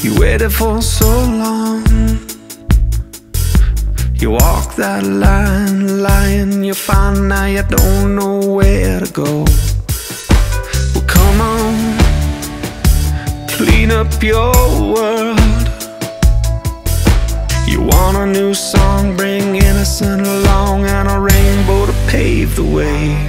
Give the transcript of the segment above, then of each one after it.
You waited for so long. You walk that line, lying. You find now you don't know where to go. Well, come on, clean up your world. You want a new song, bring innocent along, and a rainbow to pave the way.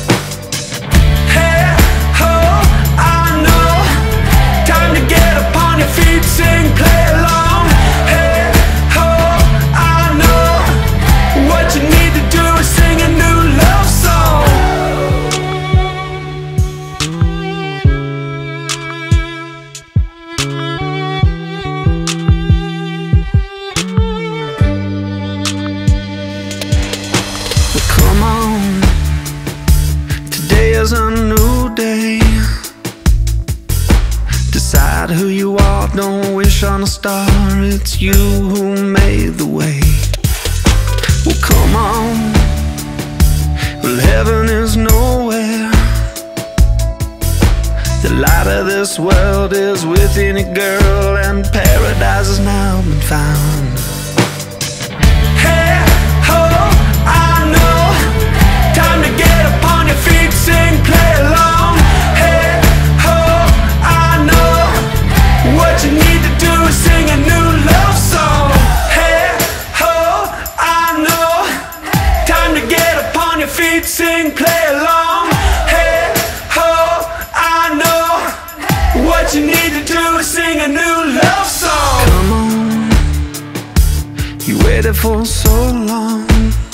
Sing, play along. Hey, ho, I know what you need to do is sing a new love song. Well, come on, today is a new day. Decide who you are, don't wish on a star. It's you who made the way. Well, come on, well, heaven is nowhere. The light of this world is within a girl, and paradise has now been found. Hey, ho, I know, time to get upon your feet, sing, play along. Hey, what you need to do is sing a new love song. Hey, ho, I know, time to get upon your feet, sing, play along. Hey, ho, I know, what you need to do is sing a new love song. Come on, you waited for so long.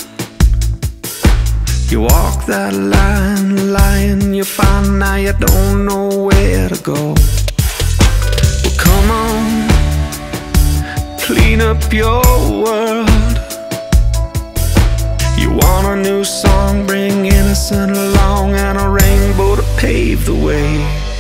You walk that line, lying. You find now you don't know where to go. Come on, clean up your world. You want a new song, bring innocent along, and a rainbow to pave the way.